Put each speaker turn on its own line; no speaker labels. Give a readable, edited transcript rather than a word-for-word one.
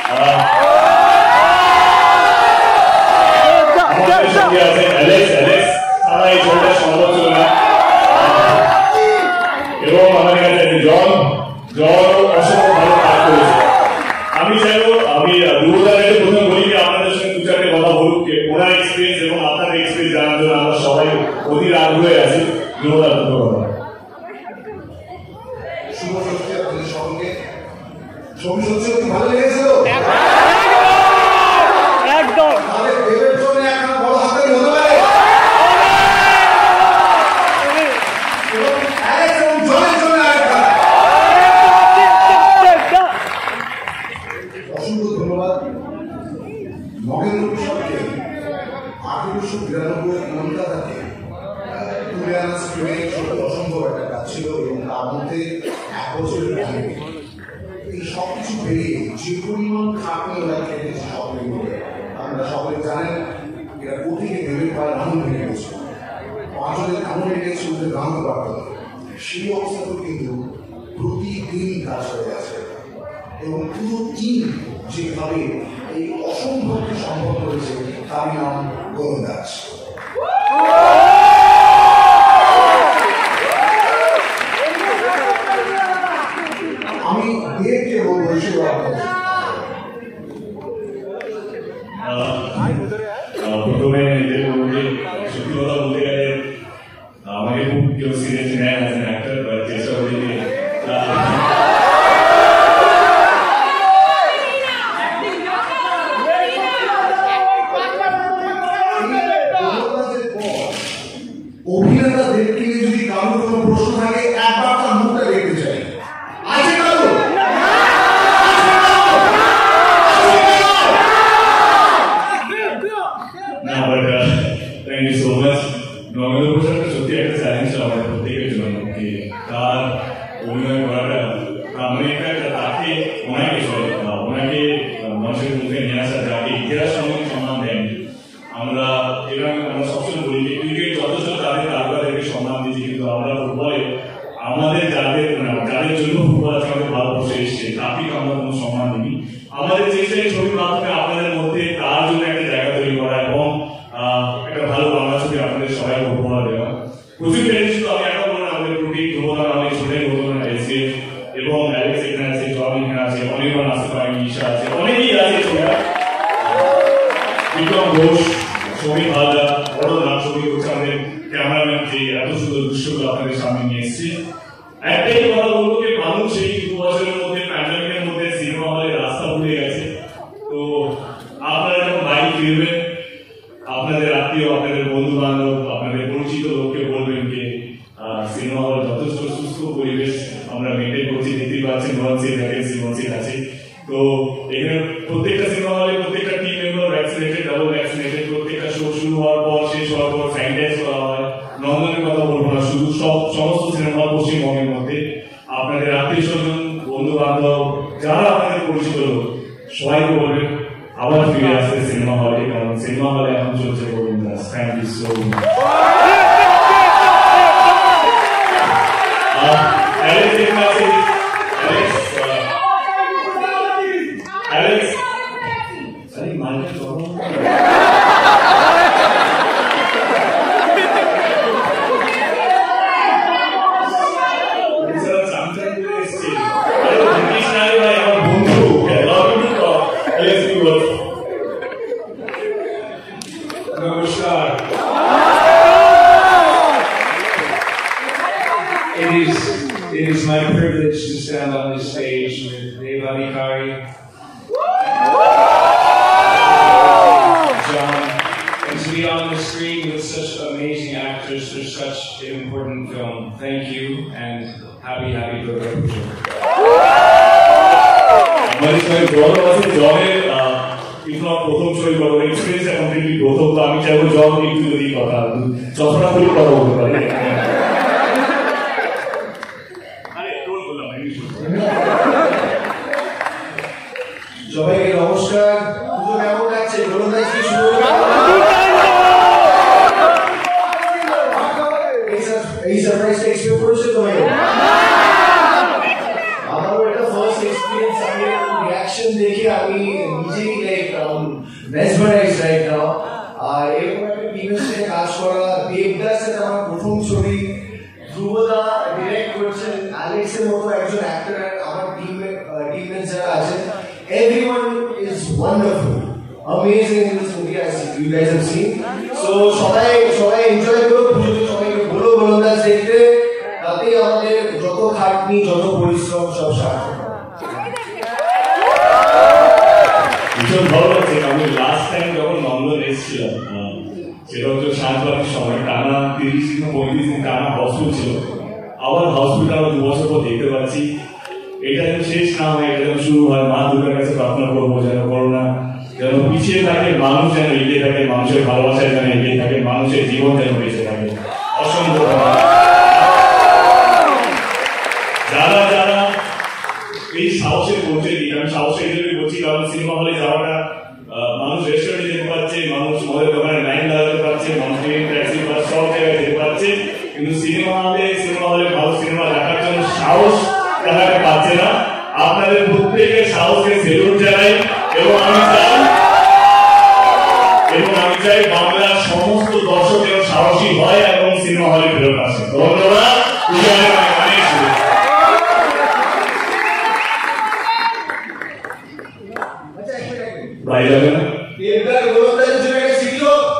আমাদের সঙ্গে আছে অ্যালেক্স তারা এই ছবিটা সম্ভব ছিল না এবং আমাদের কাছে জন অসম্ভব ভালো কাজ করেছে আমি চাইবো আমি দুর্গাকে প্রথমে বলি যে আপনাদের সঙ্গে দু চারটে কথা বলুক ওনার এক্সপিরিয়েন্স এবং আপনাদের এক্সপিরিয়েন্স জানার জন্য আমরা সবাই অধীর আগ্রহে আছি দুর্গার দুটো কথা
শুভ ষষ্ঠী আপনাদের সঙ্গে ছবি সত্যি ভালো লেগেছিল
একদম
তাহলে দেবের জন্য একটা বড় হাতালি হতে পারে অসংখ্য ধন্যবাদ নগেন্দ্র প্রসাদকে 1892 কলকাতাতে তুলে আনা স্ক্রিনে সত্যি অসম্ভব একটা কাজ ছিল এবং তার মধ্যে 1 বছরের আগে এই সবকিছু পেরিয়ে যে পরিমাণ খাটনি ওরা খেটেছে সকলে মিলে আপনারা সকলে জানেন এরা প্রতিকে দেবের পায়ে এমন ভেঙে গেছে পাঁচজনের এমন ভেঙে গেছে ওদের জানতে পারত না সেই অবস্থাতেও কিন্তু প্রতিদিন কাজ হয়ে আছে এবং পুরো টিম যেভাবে এই অসম্ভবকে সম্ভব করেছে তার নাম গোলন্দাজ আমি দেখতে বলবো
প্রথমে সত্যি কথা বলতে গেলে আমাকে খুব কেউ সিরিয়াসলি নেয় অ্যাজ অ্যান অ্যাক্টর বা চেষ্টা করি যে
অভিনেতাদেরকে যদি কারোর কোনো প্রশ্ন থাকে একবার তার মুখটা দেখতে চাই আছে কারো
না but thank you so much Nagendra Prasad সত্যি একটা চ্যালেঞ্জ আমাদের প্রত্যেকের জন্য কি তার অভিনয় করাটা মানে তাকে ওনাকে মানুষের মুখে নিয়ে আসা যাকে ইতিহাস সম্মান দেন আমরা এবং আমরা সবসময় বলি যে ক্রিকেট যথেষ্ট তাদের তারকাদেরকে সম্মান দিচ্ছি কিন্তু আমরা ফুটবলে আমাদের যাদের জন্য ফুটবল আছে আমাদের ভারতবর্ষে এসছে তাকে আমরা কোনো সম্মান দিই আমাদের চেষ্টা এই ছবির মাধ্যমে আপনাদের মধ্যে তার জন্য একটা জায়গা তৈরি করা এবং একটা ভালো বাংলা ছবি আপনাদের সবাইকে উপহার দেওয়া প্রচুর চ্যালেঞ্জ ছিল আমি এখন বললাম আমাদের প্রতি ধন্যবাদ আমাদের ছোটের ধন্যবাদ এসে এবং অ্যালেক্স এখানে আছে জব এখানে আছে অনেকজন আসতে পারেন ঈশা আছে অনেকেই আছে ছবিটা বিক্রম ঘোষ ছবি ভালো বড় নাম ছবি হচ্ছে আমাদের ক্যামেরাম্যান যে এত সুন্দর দৃশ্যগুলো আপনাদের সামনে নিয়ে এসেছি একটাই কথা বলবো যে মানুষ এই 2 বছরের মধ্যে প্যান্ডেমিকের মধ্যে সিনেমা হলে রাস্তা ভুলে গেছে তো আপনারা যখন বাড়ি ফিরবেন আপনাদের আত্মীয় আপনাদের বন্ধু বান্ধব আপনাদের পরিচিত লোককে বলবেন যে সিনেমা হল যথেষ্ট সুস্থ পরিবেশ আমরা মেনটেন করছি দেখতেই পাচ্ছেন ভ্যাকেন্সি আছে তো এখানে প্রত্যেকটা সিনেমা হলে প্রত্যেকটা team member vaccinated double vaccinated প্রত্যেকটা শো শুরু হওয়ার পর শেষ হওয়ার পর স্যানিটাইজ করা হয় নন্দনের কথা বলবো না শুধু সমস্ত সিনেমা পশ্চিমবঙ্গের মধ্যে আপনাদের আত্মীয় স্বজন বন্ধু বান্ধব যারা আপনাদের পরিচিত লোক সবাইকে বলবেন আবার ফিরে আসতে সিনেমা হলে কারণ সিনেমা হলে এখন চলছে Golondaaj thank you so much Alex, sorry, Michael,
It is my privilege to stand on this stage with Dave Adhikari, John, and to be on the screen with such amazing actors for such an important film. Thank you and happy Durga Puja.
প্রথম ছবি বড় experience completely প্রথম তো আমি চাইবো job একটু যদি কথা চশমা খুলে কথা বলতে পারি
সবাইকে নমস্কার পুজো কেমন লাগছে গোলন্দাজ কি শুরু এই সারপ্রাইজটা এক্সপেক্ট করেছো তোমাকে আমারও এটা ফার্স্ট এক্সপিরিয়েন্স আমি রিঅ্যাকশন
দেখে আমি নিজেই লাইক মেসমারাইজ রাইট নাও। আর এরকম একটা টিমের সাথে কাজ করা, দেবদার সাথে আমার প্রথম ছবি, ধ্রুবদা ডিরেক্ট করছেন, অ্যালেক্সের মতো একজন অ্যাক্টর, আমার টিমমেট যারা আছেন, everyone is wonderful, amazing in this movie as you guys have seen. So সবাই এনজয় করো, পুজোতে সবাইকে বলো গোলন্দাজ দেখতে, তাতেই আমাদের যত খাটনি যত পরিশ্রম সব সার্থক।
ভীষণ ভালো লাগছে। আমি লাস্ট টাইম যখন লন্ডন এসেছিলাম সেটা হচ্ছে সাংবাদিক সময়, টানা 30 দিন 35 দিন টানা হাউসফুল ছিল। আবার হাউসফুলটা আমরা 2 বছর পর দেখতে পাচ্ছি। এটা যেন শেষ না হয়, এটা যেন শুরু হয়। মা দুর্গার কাছে প্রার্থনা করবো যেন করোনা যেন পিছিয়ে থাকে, মানুষ যেন এগিয়ে থাকে, মানুষের ভালোবাসায় যেন এগিয়ে থাকে, মানুষের জীবন যেন বেঁচে থাকে। অসংখ্য যারা যারা এই সাহসে করছে, আমি সাহসে হিসেবে করছি কারণ সিনেমা হলে যাওয়াটা, মানুষ রেস্টুরেন্টে যেতে পারছে, মানুষ মদের দোকানে লাইন লাগাতে পারছে, মানুষ ট্যাক্সি বাস সব জায়গায় যেতে পারছে, কিন্তু সিনেমা হলে ভালো সিনেমা দেখার জন্য সাহস দেখাতে পারছে না। আপনাদের প্রত্যেকের সাহসকে সেলুট জানাই এবং আমি চাই বাংলার সমস্ত দর্শক যেন সাহসী হয় এবং সিনেমা হলে ফেরত আসে। ধন্যবাদ। ভাই যাবে না?